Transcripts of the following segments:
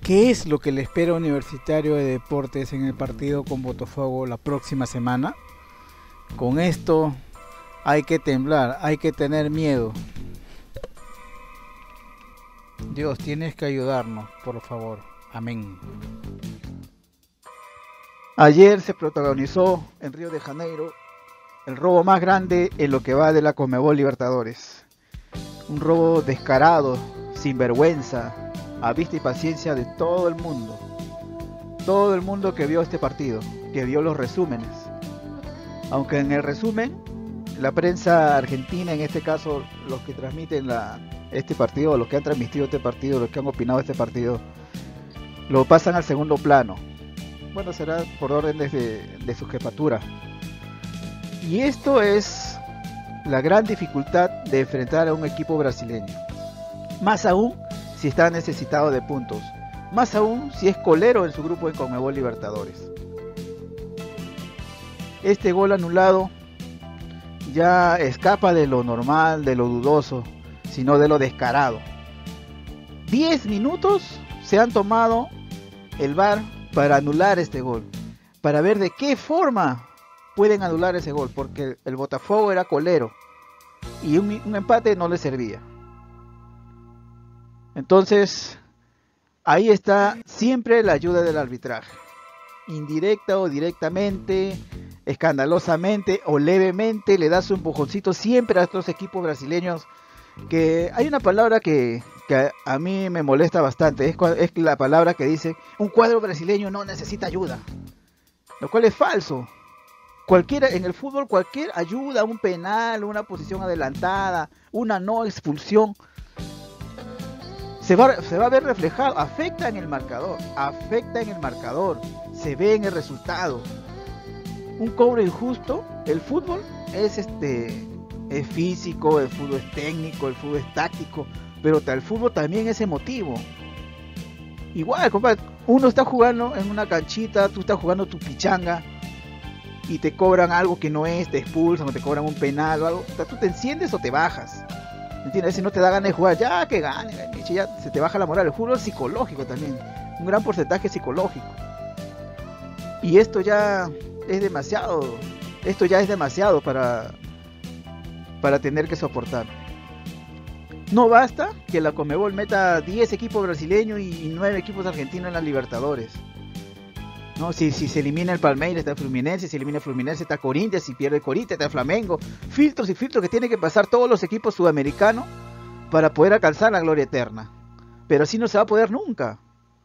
¿Qué es lo que le espera a Universitario de Deportes en el partido con Botafogo la próxima semana? Con esto hay que temblar, hay que tener miedo. Dios, tienes que ayudarnos, por favor. Amén. Ayer se protagonizó en Río de Janeiro el robo más grande en lo que va de la Conmebol Libertadores. Un robo descarado, sin vergüenza, a vista y paciencia de todo el mundo. Todo el mundo que vio este partido, que vio los resúmenes. Aunque en el resumen, la prensa argentina, en este caso los que transmiten este partido, los que han transmitido este partido, los que han opinado este partido, lo pasan al segundo plano. Bueno, será por órdenes de su jefatura. Y esto es la gran dificultad de enfrentar a un equipo brasileño. Más aún si está necesitado de puntos. Más aún si es colero en su grupo de Conmebol Libertadores. Este gol anulado ya escapa de lo normal, de lo dudoso, sino de lo descarado. 10 minutos se han tomado el VAR para anular este gol, para ver de qué forma pueden anular ese gol, porque el Botafogo era colero y un empate no le servía. Entonces, ahí está siempre la ayuda del arbitraje, indirecta o directamente, escandalosamente o levemente, le da su empujoncito siempre a estos equipos brasileños. Que hay una palabra que a mí me molesta bastante, es la palabra que dice: un cuadro brasileño no necesita ayuda, lo cual es falso. En el fútbol cualquier ayuda, un penal, una posición adelantada, una no expulsión, se va a ver reflejado, afecta en el marcador, se ve en el resultado. Un cobro injusto, el fútbol es físico, el fútbol es técnico, el fútbol es táctico, pero el fútbol también es emotivo. Igual, compadre, uno está jugando en una canchita, tú estás jugando tu pichanga y te cobran algo que no es, te expulsan o te cobran un penal o algo, o sea, tú te enciendes o te bajas, ¿entiendes? Si no te da ganas de jugar, ya que gane, ya se te baja la moral. El fútbol es psicológico también, un gran porcentaje psicológico, y esto ya es demasiado para tener que soportar. No basta que la Conmebol meta 10 equipos brasileños y 9 equipos argentinos en las Libertadores, ¿no? Si se elimina el Palmeiras, está el Fluminense; si elimina el Fluminense, está Corinthians; si pierde el Corinthians, está el Flamengo. Filtros y filtros que tienen que pasar todos los equipos sudamericanos para poder alcanzar la gloria eterna. Pero así no se va a poder nunca.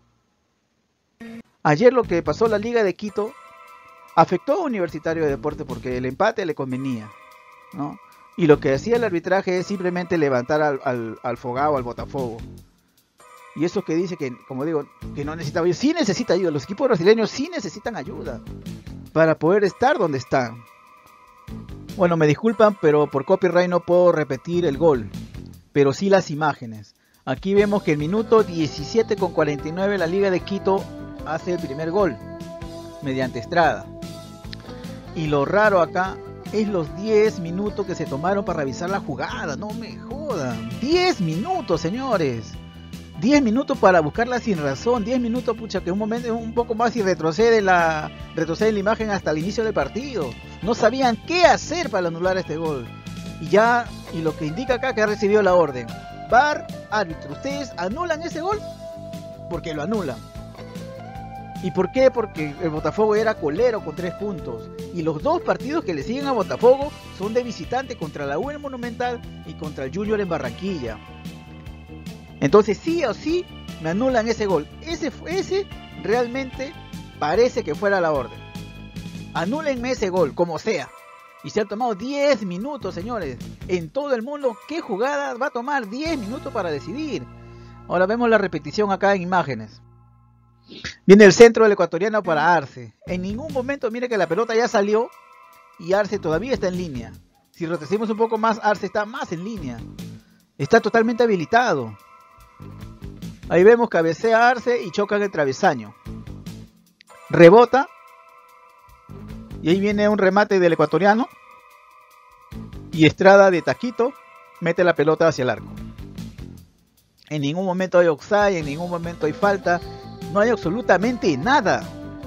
Ayer lo que pasó en la Liga de Quito afectó a Universitario de Deportes porque el empate le convenía, ¿no? Y lo que hacía el arbitraje es simplemente levantar al Fogao, al Botafogo. Y eso que dice que, como digo, que no necesita ayuda, sí necesita ayuda. Los equipos brasileños sí necesitan ayuda para poder estar donde están. Bueno, me disculpan, pero por copyright no puedo repetir el gol, pero sí las imágenes. Aquí vemos que el minuto 17:49 la Liga de Quito hace el primer gol mediante Estrada. Y lo raro acá es los 10 minutos que se tomaron para revisar la jugada. No me jodan, 10 minutos, señores. 10 minutos para buscarla sin razón. 10 minutos, pucha, que un momento un poco más y retrocede la imagen hasta el inicio del partido. No sabían qué hacer para anular este gol. Y lo que indica acá que ha recibido la orden: VAR, árbitro, ustedes anulan ese gol porque lo anulan. ¿Y por qué? Porque el Botafogo era colero con 3 puntos. Y los 2 partidos que le siguen a Botafogo son de visitante, contra la U en Monumental y contra el Junior en Barranquilla. Entonces sí o sí me anulan ese gol. Ese realmente parece que fuera la orden. Anúlenme ese gol, como sea. Y se han tomado 10 minutos, señores. En todo el mundo, ¿qué jugada va a tomar 10 minutos para decidir? Ahora vemos la repetición acá en imágenes. Viene el centro del ecuatoriano para Arce. En ningún momento, mire que la pelota ya salió y Arce todavía está en línea. Si retrocedemos un poco más, Arce está más en línea. Está totalmente habilitado. Ahí vemos, cabecea Arce y choca en el travesaño. Rebota. Y ahí viene un remate del ecuatoriano. Y Estrada de taquito mete la pelota hacia el arco. En ningún momento hay offside, en ningún momento hay falta. No hay absolutamente nada.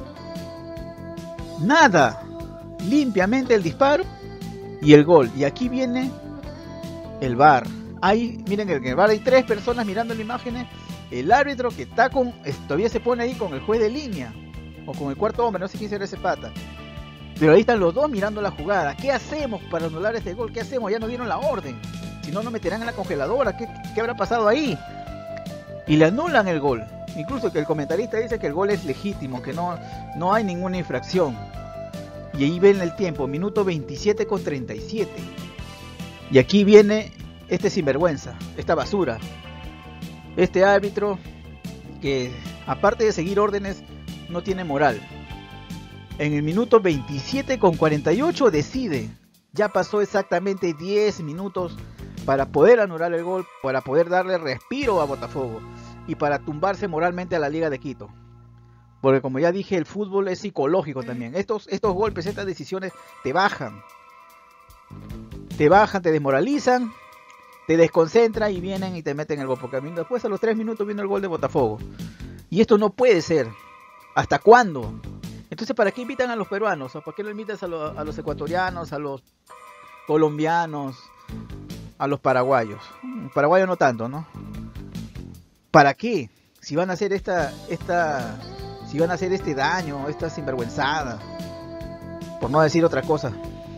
Nada. Limpiamente el disparo y el gol. Y aquí viene el VAR. Miren, en el VAR hay 3 personas mirando las imágenes. El árbitro que está todavía se pone ahí con el juez de línea. O con el cuarto hombre, no sé quién será ese pata. Pero ahí están los dos mirando la jugada. ¿Qué hacemos para anular este gol? ¿Qué hacemos? Ya no dieron la orden. Si no, nos meterán en la congeladora. ¿Qué habrá pasado ahí? Y le anulan el gol. Incluso que el comentarista dice que el gol es legítimo, que no hay ninguna infracción. Y ahí ven el tiempo, minuto 27:37. Y aquí viene este sinvergüenza, esta basura. Este árbitro que, aparte de seguir órdenes, no tiene moral. En el minuto 27:48 decide. Ya pasó exactamente 10 minutos para poder anular el gol, para poder darle respiro a Botafogo y para tumbarse moralmente a la Liga de Quito. Porque como ya dije, el fútbol es psicológico también. Estos golpes, estas decisiones te bajan. Te bajan, te desmoralizan, te desconcentran y vienen y te meten el gol. Porque después a los 3 minutos viene el gol de Botafogo. Y esto no puede ser. ¿Hasta cuándo? Entonces, ¿para qué invitan a los peruanos? ¿O para qué no invitas a los ecuatorianos, a los colombianos, a los paraguayos? Paraguayos no tanto, ¿no? ¿Para qué? Si van a hacer si van a hacer este daño, esta sinvergüenzada, por no decir otra cosa.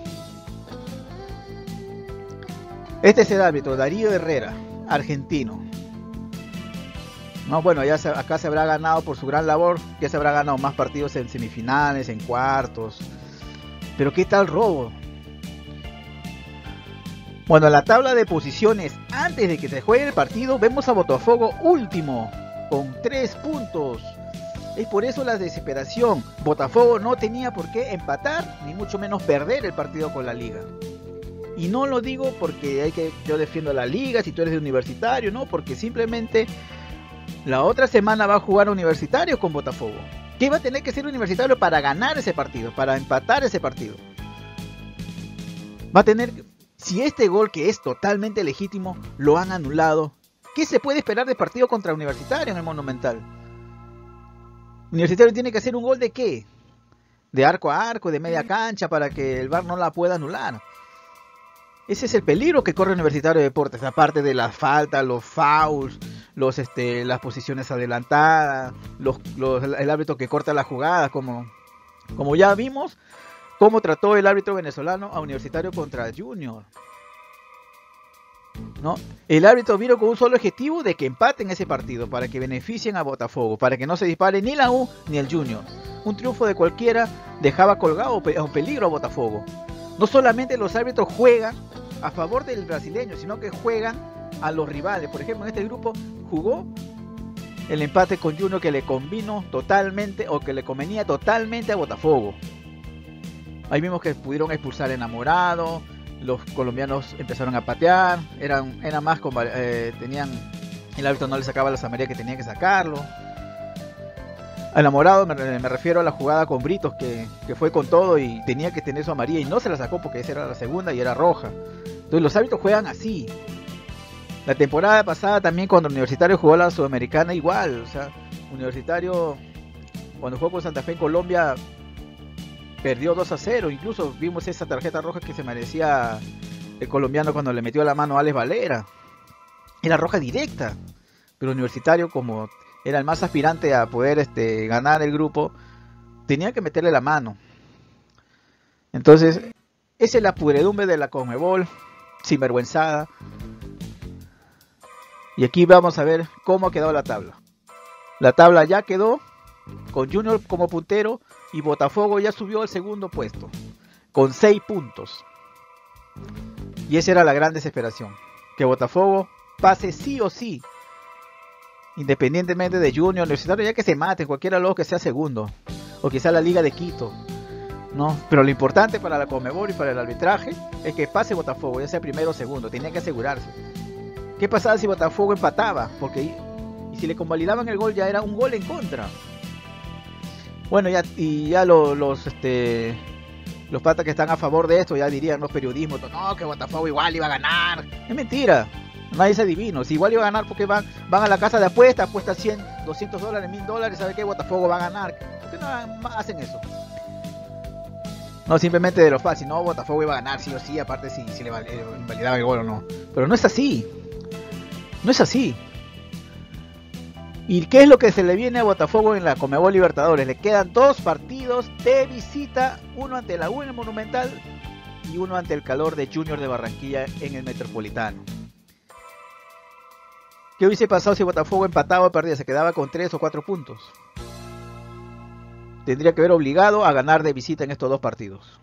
Este es el árbitro, Darío Herrera, argentino. No, bueno, acá se habrá ganado por su gran labor, ya se habrá ganado más partidos en semifinales, en cuartos. Pero ¿qué tal robo? Bueno, en la tabla de posiciones, antes de que se juegue el partido, vemos a Botafogo último, con 3 puntos. Es por eso la desesperación. Botafogo no tenía por qué empatar, ni mucho menos perder el partido con la Liga. Y no lo digo porque yo defiendo a la Liga, si tú eres de Universitario, no, porque simplemente la otra semana va a jugar Universitario con Botafogo. ¿Qué va a tener que ser Universitario para ganar ese partido, para empatar ese partido? Va a tener, si este gol que es totalmente legítimo lo han anulado, ¿qué se puede esperar de partido contra Universitario en el Monumental? Universitario tiene que hacer un gol de ¿qué? De arco a arco, de media cancha, para que el VAR no la pueda anular. Ese es el peligro que corre Universitario de Deportes, aparte de las faltas, los fouls, las posiciones adelantadas, el árbitro que corta la jugada, como ya vimos, cómo trató el árbitro venezolano a Universitario contra Junior. ¿No? El árbitro vino con un solo objetivo de que empaten ese partido, para que beneficien a Botafogo, para que no se dispare ni la U ni el Junior. Un triunfo de cualquiera dejaba colgado a un peligro a Botafogo. No solamente los árbitros juegan a favor del brasileño, sino que juegan a los rivales. Por ejemplo, en este grupo jugó el empate con Junior, que le convino totalmente, o que le convenía totalmente a Botafogo. Ahí vimos que pudieron expulsar a Enamorado. Los colombianos empezaron a patear, eran más como el árbitro no le sacaba las amarillas que tenía que sacarlo. Enamorado me refiero a la jugada con Britos, que fue con todo y tenía que tener su amarilla y no se la sacó porque esa era la segunda y era roja. Entonces los árbitros juegan así. La temporada pasada también, cuando Universitario jugó la Sudamericana, igual. O sea, Universitario cuando jugó con Santa Fe en Colombia perdió 2-0, incluso vimos esa tarjeta roja que se merecía el colombiano cuando le metió la mano a Alex Valera. Era roja directa, pero Universitario, como era el más aspirante a poder ganar el grupo, tenía que meterle la mano. Entonces, esa es la pudredumbre de la Conmebol, sinvergüenzada. Y aquí vamos a ver cómo ha quedado la tabla. La tabla ya quedó con Junior como puntero, y Botafogo ya subió al segundo puesto con 6 puntos. Y esa era la gran desesperación, que Botafogo pase sí o sí, independientemente de Junior, Universitario, ya que se mate, cualquiera luego que sea segundo, o quizá la Liga de Quito, ¿no? Pero lo importante para la Conmebol y para el arbitraje es que pase Botafogo, ya sea primero o segundo, tenía que asegurarse. ¿Qué pasaba si Botafogo empataba? Porque si le convalidaban el gol, ya era un gol en contra. Bueno, ya los patas que están a favor de esto ya dirían los periodismos, no, que Botafogo igual iba a ganar. Es mentira. Nadie es adivino. Si igual iba a ganar porque van a la casa de apuestas, apuestan 100, 200 dólares, 1000 dólares, ¿sabe qué? Botafogo va a ganar. ¿Por qué no hacen eso? No simplemente de lo fácil, no, Botafogo iba a ganar sí o sí, aparte si le invalidaba el gol o no. Pero no es así. No es así. ¿Y qué es lo que se le viene a Botafogo en la Conmebol Libertadores? Le quedan 2 partidos de visita, uno ante la U en el Monumental y uno ante el Calor de Junior de Barranquilla en el Metropolitano. ¿Qué hubiese pasado si Botafogo empataba o perdía? Se quedaba con 3 o 4 puntos. Tendría que haber obligado a ganar de visita en estos 2 partidos.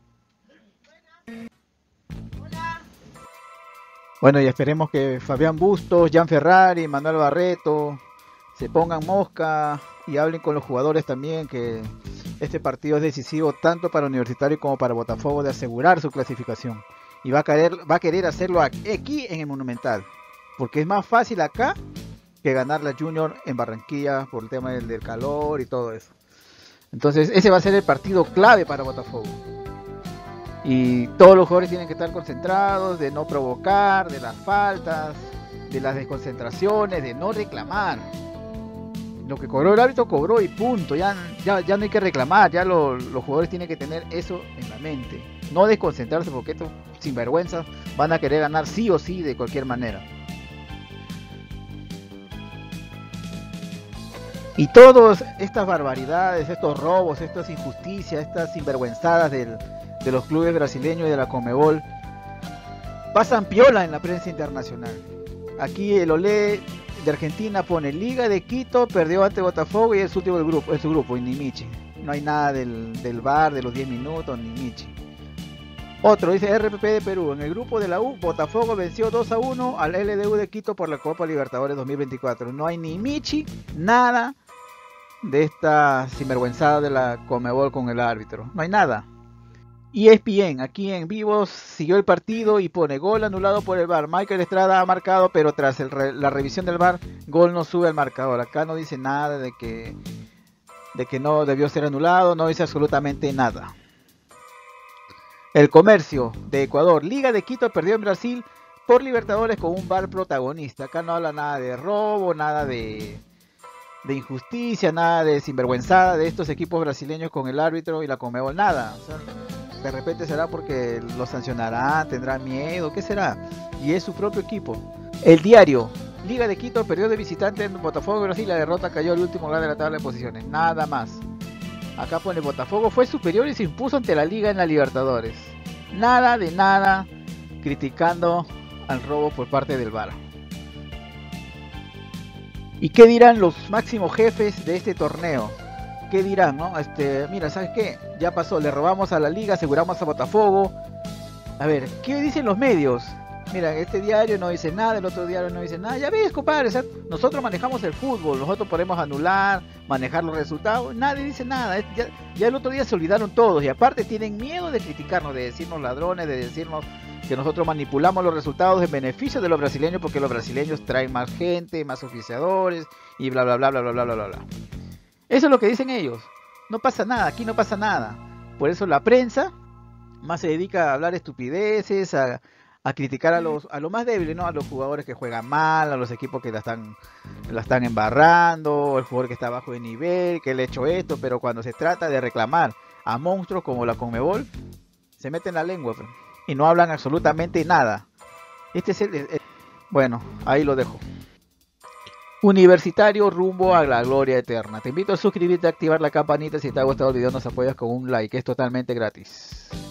Bueno, y esperemos que Fabián Bustos, Jan Ferrari, Manuel Barreto se pongan mosca y hablen con los jugadores también, que este partido es decisivo tanto para Universitario como para Botafogo de asegurar su clasificación. Y va a querer hacerlo aquí en el Monumental, porque es más fácil acá que ganar la Junior en Barranquilla por el tema del calor y todo eso. Entonces ese va a ser el partido clave para Botafogo. Y todos los jugadores tienen que estar concentrados, de no provocar, de las faltas, de las desconcentraciones, de no reclamar. Lo que cobró el árbitro cobró y punto, ya no hay que reclamar, ya los jugadores tienen que tener eso en la mente. No desconcentrarse porque estos sinvergüenzas van a querer ganar sí o sí de cualquier manera. Y todas estas barbaridades, estos robos, estas injusticias, estas sinvergüenzadas de los clubes brasileños y de la Conmebol pasan piola en la prensa internacional. Aquí el Olé de Argentina pone: Liga de Quito perdió ante Botafogo y es su último grupo, y ni Michi. No hay nada del VAR, de los 10 minutos, ni Michi. Otro dice: RPP de Perú, en el grupo de la U, Botafogo venció 2-1 al LDU de Quito por la Copa Libertadores 2024. No hay ni Michi, nada de esta sinvergüenzada de la Conmebol con el árbitro. No hay nada. Y ESPN, aquí en vivo, siguió el partido y pone: gol anulado por el VAR. Michael Estrada ha marcado, pero tras la revisión del VAR, gol no sube al marcador. Acá no dice nada de que no debió ser anulado, no dice absolutamente nada. El Comercio de Ecuador: Liga de Quito perdió en Brasil por Libertadores con un VAR protagonista. Acá no habla nada de robo, nada de injusticia, nada de sinvergüenzada de estos equipos brasileños con el árbitro y la Conmebol, nada. O sea, de repente será porque lo sancionarán, tendrá miedo, ¿qué será? Y es su propio equipo. El Diario: Liga de Quito perdió de visitante en Botafogo de Brasil, la derrota cayó al último lugar de la tabla de posiciones, nada más. Acá pone: Botafogo fue superior y se impuso ante la Liga en la Libertadores. Nada de nada criticando al robo por parte del VAR. ¿Y qué dirán los máximos jefes de este torneo? ¿Qué dirán, no? Mira, ¿sabes qué? Ya pasó, le robamos a la Liga, aseguramos a Botafogo. A ver, ¿qué dicen los medios? Mira, este diario no dice nada, el otro diario no dice nada. Ya ves, compadre, o sea, nosotros manejamos el fútbol, nosotros podemos anular, manejar los resultados, nadie dice nada. Ya el otro día se olvidaron todos y aparte tienen miedo de criticarnos, de decirnos ladrones, de decirnos que nosotros manipulamos los resultados en beneficio de los brasileños porque los brasileños traen más gente, más oficiadores y bla bla bla bla bla bla bla bla. Eso es lo que dicen ellos. No pasa nada, aquí no pasa nada. Por eso la prensa más se dedica a hablar estupideces, a criticar a lo más débil, ¿no? A los jugadores que juegan mal, a los equipos que la están embarrando, el jugador que está bajo de nivel, que le ha hecho esto, pero cuando se trata de reclamar a monstruos como la Conmebol, se meten la lengua y no hablan absolutamente nada. Este es bueno, ahí lo dejo. Universitario rumbo a la gloria eterna. Te invito a suscribirte, a activar la campanita. Si te ha gustado el video nos apoyas con un like, es totalmente gratis.